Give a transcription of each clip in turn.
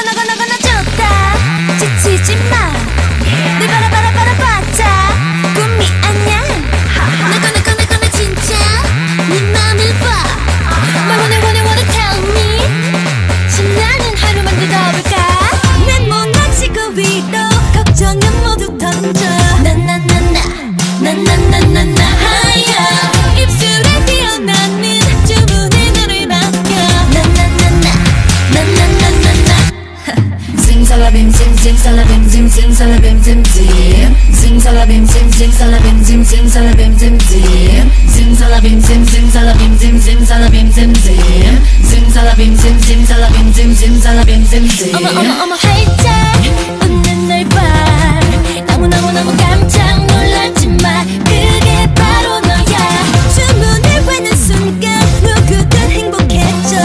너거너거너거너 좋다 지치지 마늘 바라바라바라봤자 꿈이 아냐 너거너거너거너 진짜 네 맘을 봐 말 wanna tell me 신나는 하루만 뜯어볼까 난 못나치고 위로 걱정은 모두 던져 나나나나나나나나나 하야 입술에 피어나는 주문에 너를 맡겨 나나나나나나나나 Simsalabim sim simsalabim sim simsalabim sim sim Simsalabim sim simsalabim sim simsalabim sim sim Simsalabim sim simsalabim sim simsalabim sim sim Simsalabim sim simsalabim sim simsalabim sim sim 어머 활짝 웃는 널 봐 너무 깜짝 놀랐지만 그게 바로 너야 주문을 외는 순간 누구든 행복해져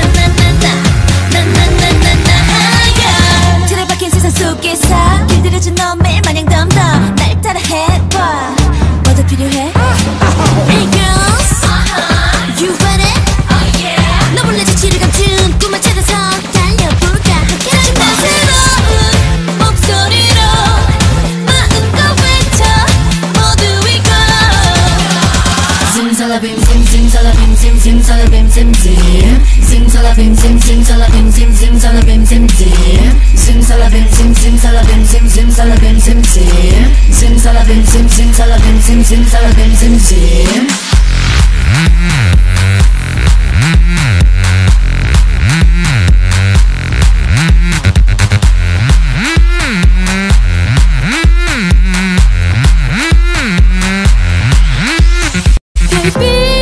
나나나나나나나나야 틀에 박힌 세상 속에서 길들여진 너 매일 마냥 덤덤 날 따라해봐 뭐더 필요해? Hey girls You want it? 너 몰래 지치를 감춘 꿈을 찾아서 달려볼까 함께 새로운 목소리로 마음껏 외쳐 모두 이거 Simsalabim sim simsalabim sim simsalabim sim sim Simsalabim sim simsalabim sim simsalabim sim sim Simsalabim sim simsalabim sim simsalabim sim sim Simsalabim sim simsalabim sim simsalabim sim sim Baby